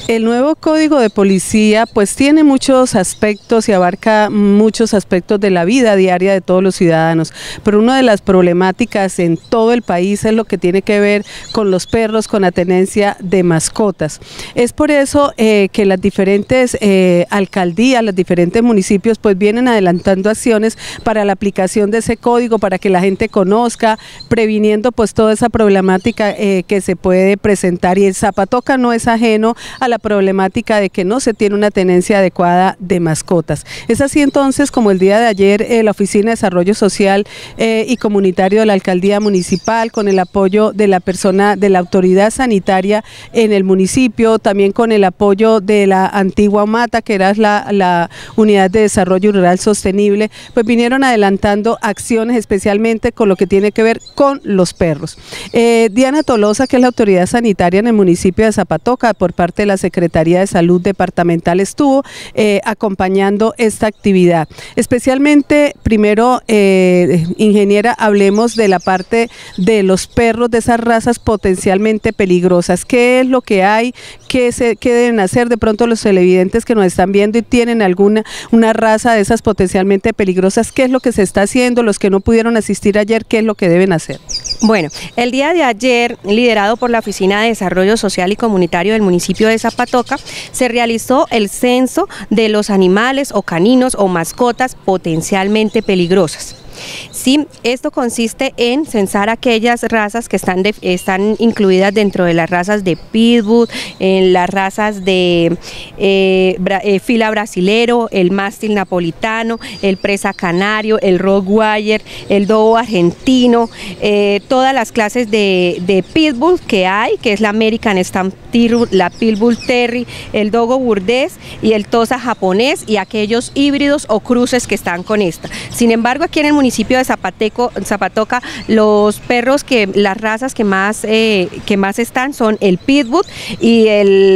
El nuevo Código de Policía pues tiene muchos aspectos y abarca muchos aspectos de la vida diaria de todos los ciudadanos, pero una de las problemáticas en todo el país es lo que tiene que ver con los perros, con la tenencia de mascotas. Es por eso que las diferentes alcaldías, los diferentes municipios pues vienen adelantando acciones para la aplicación de ese código, para que la gente conozca, previniendo pues toda esa problemática que se puede presentar, y el Zapatoca no es ajeno a la problemática de que no se tiene una tenencia adecuada de mascotas. Es así entonces como el día de ayer la Oficina de Desarrollo Social y Comunitario de la Alcaldía Municipal, con el apoyo de la persona de la autoridad sanitaria en el municipio, también con el apoyo de la antigua UMATA, que era la Unidad de Desarrollo Rural Sostenible, pues vinieron adelantando acciones especialmente con lo que tiene que ver con los perros. Diana Tolosa, que es la autoridad sanitaria en el municipio de Zapatoca, por parte de la Secretaría de Salud Departamental, estuvo acompañando esta actividad. Especialmente, primero, ingeniera, hablemos de la parte de los perros, de esas razas potencialmente peligrosas. ¿Qué es lo que hay? ¿Qué deben hacer? De pronto los televidentes que nos están viendo y tienen una raza de esas potencialmente peligrosas, ¿qué es lo que se está haciendo? Los que no pudieron asistir ayer, ¿qué es lo que deben hacer? Bueno, el día de ayer, liderado por la Oficina de Desarrollo Social y Comunitario del municipio de Zapatoca, se realizó el censo de los animales o caninos o mascotas potencialmente peligrosas. Sí, esto consiste en censar aquellas razas que están incluidas dentro de las razas de Pitbull, en las razas de fila brasilero, el mástil napolitano, el presa canario, el rottweiler, el dogo argentino, todas las clases de Pitbull que hay, que es la American Stampede, la Pitbull Terrier, el dogo burdés y el tosa japonés, y aquellos híbridos o cruces que están con esta. Sin embargo, aquí en el municipio de Zapatoca, los perros, las razas que más están son el Pitbull y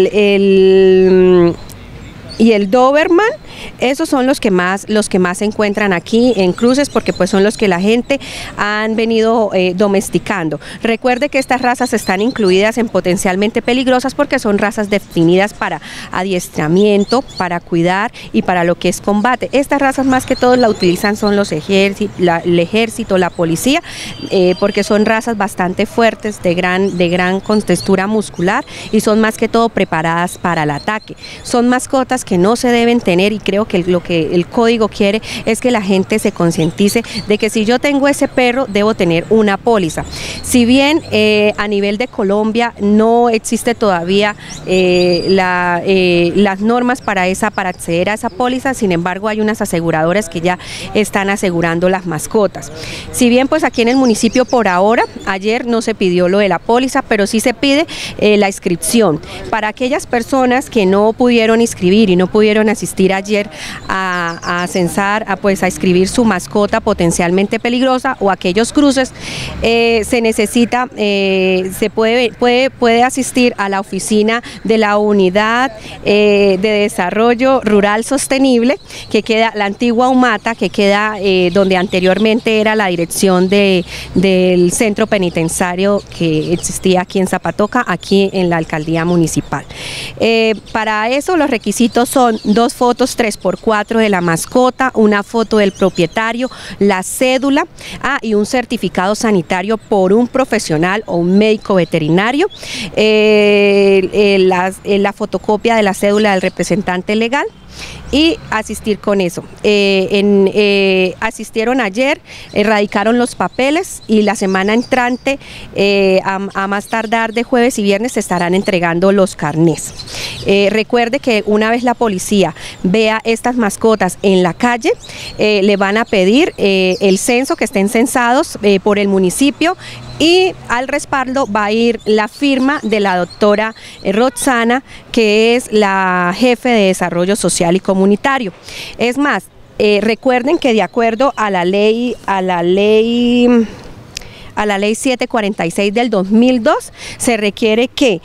el Doberman. Esos son los que más se encuentran aquí en cruces, porque pues son los que la gente han venido domesticando. Recuerde que estas razas están incluidas en potencialmente peligrosas porque son razas definidas para adiestramiento, para cuidar y para lo que es combate. Estas razas más que todo la utilizan son el ejército, la policía, porque son razas bastante fuertes, de gran contextura muscular, y son más que todo preparadas para el ataque. Son mascotas que no se deben tener, y creo que lo que el código quiere es que la gente se concientice de que si yo tengo ese perro debo tener una póliza. Si bien a nivel de Colombia no existe todavía las normas para acceder a esa póliza, sin embargo hay unas aseguradoras que ya están asegurando las mascotas. Si bien pues aquí en el municipio por ahora, ayer no se pidió lo de la póliza, pero sí se pide la inscripción para aquellas personas que no pudieron inscribir y no pudieron asistir ayer a censar, a inscribir su mascota potencialmente peligrosa, o aquellos cruces. Se necesita, puede asistir a la oficina de la Unidad de Desarrollo Rural Sostenible, que queda la antigua UMATA, que queda donde anteriormente era la dirección del centro penitenciario que existía aquí en Zapatoca, aquí en la alcaldía municipal. Para eso los requisitos son 2 fotos 3x4 de la mascota, una foto del propietario, la cédula y un certificado sanitario por un profesional o un médico veterinario, la fotocopia de la cédula del representante legal, y asistir con eso. Asistieron ayer, radicaron los papeles, y la semana entrante, a más tardar de jueves y viernes, se estarán entregando los carnés. Recuerde que una vez la policía vea estas mascotas en la calle, le van a pedir el censo, que estén censados por el municipio, y al respaldo va a ir la firma de la doctora Roxana, que es la jefe de Desarrollo Social y Comunitario. Es más, recuerden que de acuerdo a la ley 746 del 2002, se requiere que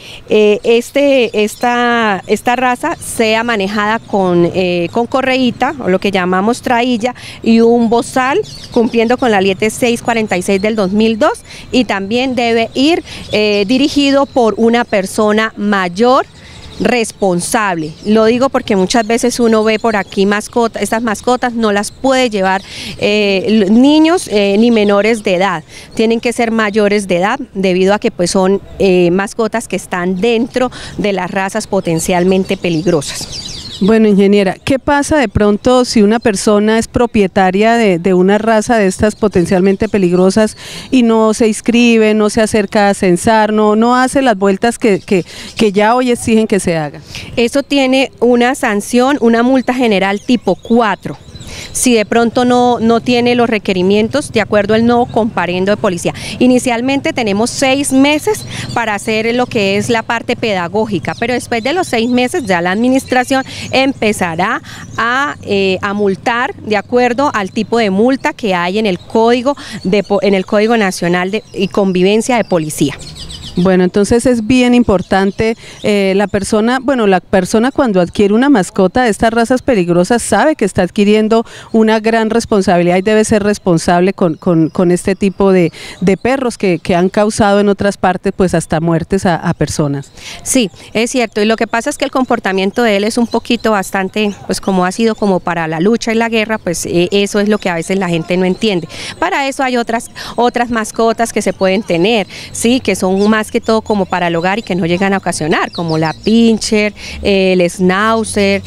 esta raza sea manejada con correíta, o lo que llamamos trailla, y un bozal, cumpliendo con la ley 646 del 2002, y también debe ir dirigido por una persona mayor responsable. Lo digo porque muchas veces uno ve por aquí mascotas, estas mascotas no las puede llevar niños ni menores de edad, tienen que ser mayores de edad debido a que pues son mascotas que están dentro de las razas potencialmente peligrosas. Bueno, ingeniera, ¿qué pasa de pronto si una persona es propietaria de una raza de estas potencialmente peligrosas y no se inscribe, no se acerca a censar, no hace las vueltas que ya hoy exigen que se haga? Eso tiene una sanción, una multa general tipo 4. Si de pronto no tiene los requerimientos de acuerdo al nuevo comparendo de policía. Inicialmente tenemos 6 meses para hacer lo que es la parte pedagógica, pero después de los 6 meses ya la administración empezará a multar de acuerdo al tipo de multa que hay en el Código Nacional de Convivencia de Policía. Bueno, entonces es bien importante la persona cuando adquiere una mascota de estas razas peligrosas sabe que está adquiriendo una gran responsabilidad y debe ser responsable con este tipo de perros que han causado en otras partes pues hasta muertes a personas. Sí, es cierto, y lo que pasa es que el comportamiento de él es un poquito bastante, pues como ha sido como para la lucha y la guerra, pues eso es lo que a veces la gente no entiende. Para eso hay otras mascotas que se pueden tener, sí, que son más que todo como para el hogar y que no llegan a ocasionar, como la pincher, el schnauzer,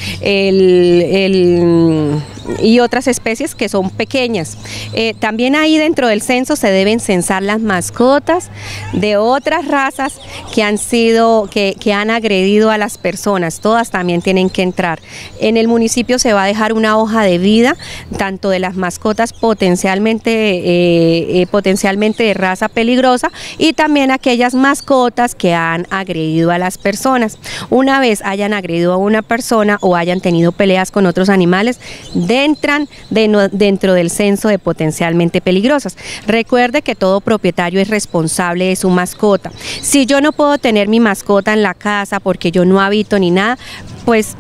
y otras especies que son pequeñas. También ahí dentro del censo se deben censar las mascotas de otras razas que han agredido a las personas, todas también tienen que entrar. En el municipio se va a dejar una hoja de vida, tanto de las mascotas potencialmente de raza peligrosa y también aquellas mascotas que han agredido a las personas. Una vez hayan agredido a una persona o hayan tenido peleas con otros animales, entran dentro del censo de potencialmente peligrosas. Recuerde que todo propietario es responsable de su mascota. Si yo no puedo tener mi mascota en la casa porque yo no habito ni nada, pues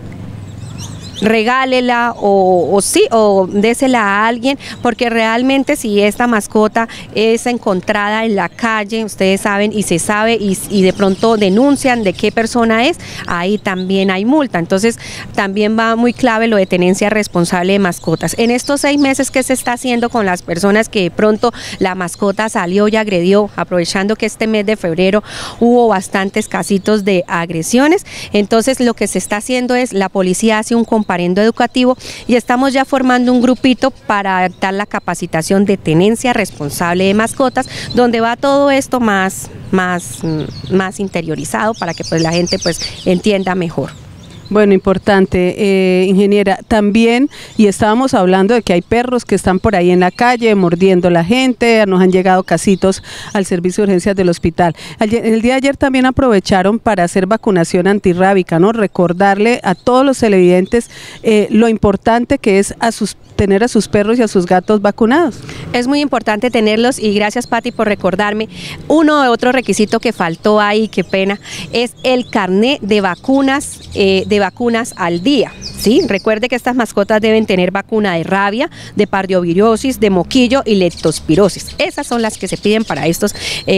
regálela o désela a alguien, porque realmente si esta mascota es encontrada en la calle, ustedes saben y se sabe y de pronto denuncian de qué persona es, ahí también hay multa. Entonces también va muy clave lo de tenencia responsable de mascotas. En estos 6 meses que se está haciendo con las personas que de pronto la mascota salió y agredió, aprovechando que este mes de febrero hubo bastantes casitos de agresiones, entonces lo que se está haciendo es la policía hace un comparendo educativo y estamos ya formando un grupito para dar la capacitación de tenencia responsable de mascotas, donde va todo esto más interiorizado para que pues la gente pues entienda mejor. Bueno, importante, ingeniera, también, y estábamos hablando de que hay perros que están por ahí en la calle mordiendo a la gente, nos han llegado casitos al servicio de urgencias del hospital. El día de ayer también aprovecharon para hacer vacunación antirrábica, ¿no? Recordarle a todos los televidentes lo importante que es tener a sus perros y a sus gatos vacunados. Es muy importante tenerlos y gracias Pati por recordarme. Otro requisito que faltó ahí, qué pena, es el carnet de vacunas al día. ¿Sí? Recuerde que estas mascotas deben tener vacuna de rabia, de parvovirosis, de moquillo y leptospirosis. Esas son las que se piden para estos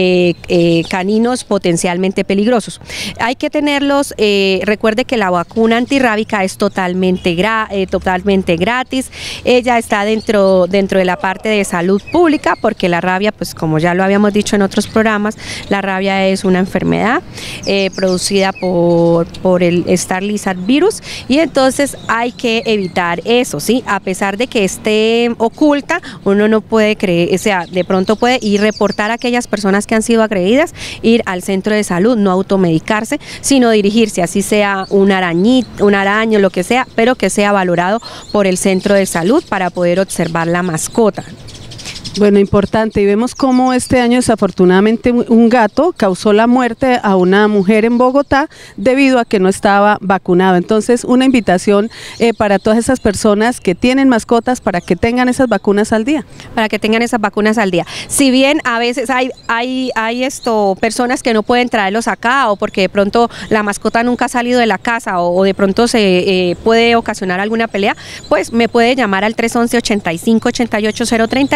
caninos potencialmente peligrosos. Hay que tenerlos, recuerde que la vacuna antirrábica es totalmente gratis. Ella está dentro de la parte de salud pública, porque la rabia, pues como ya lo habíamos dicho en otros programas, la rabia es una enfermedad producida por el Start Lizard virus, y entonces hay que evitar eso, ¿sí? A pesar de que esté oculta, uno no puede creer, o sea, de pronto puede ir reportar a aquellas personas que han sido agredidas, ir al centro de salud, no automedicarse, sino dirigirse, así sea un araño, lo que sea, pero que sea valorado por el centro de salud para poder observar la mascota. Bueno, importante, y vemos cómo este año desafortunadamente un gato causó la muerte a una mujer en Bogotá debido a que no estaba vacunado. Entonces, una invitación para todas esas personas que tienen mascotas para que tengan esas vacunas al día. Para que tengan esas vacunas al día. Si bien a veces hay personas que no pueden traerlos acá, o porque de pronto la mascota nunca ha salido de la casa, o de pronto se puede ocasionar alguna pelea, pues me puede llamar al 311-85-88-039 y con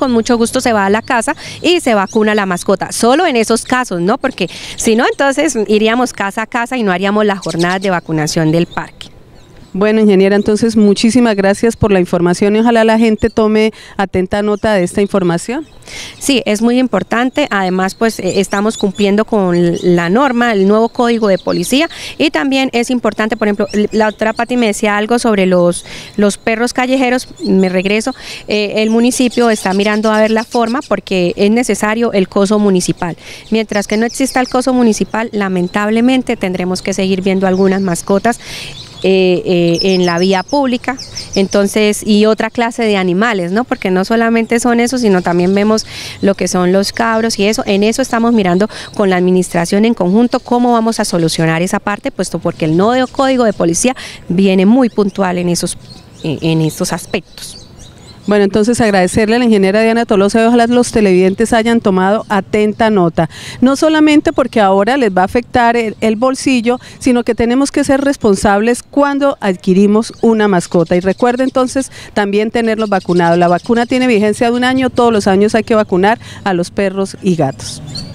con mucho gusto se va a la casa y se vacuna la mascota, solo en esos casos, ¿no? Porque si no, entonces iríamos casa a casa y no haríamos las jornadas de vacunación del parque. Bueno, ingeniera, entonces muchísimas gracias por la información y ojalá la gente tome atenta nota de esta información. Sí, es muy importante, además pues estamos cumpliendo con la norma, el nuevo código de policía, y también es importante, por ejemplo, la doctora Pati me decía algo sobre los perros callejeros, me regreso, el municipio está mirando a ver la forma porque es necesario el coso municipal. Mientras que no exista el coso municipal, lamentablemente tendremos que seguir viendo algunas mascotas en la vía pública, entonces, y otra clase de animales, ¿no? Porque no solamente son esos, sino también vemos lo que son los cabros y eso. En eso estamos mirando con la administración en conjunto cómo vamos a solucionar esa parte, puesto porque el nuevo código de policía viene muy puntual en esos aspectos. Bueno, entonces agradecerle a la ingeniera Diana Tolosa y ojalá los televidentes hayan tomado atenta nota. No solamente porque ahora les va a afectar el bolsillo, sino que tenemos que ser responsables cuando adquirimos una mascota. Y recuerde entonces también tenerlos vacunados. La vacuna tiene vigencia de 1 año, todos los años hay que vacunar a los perros y gatos.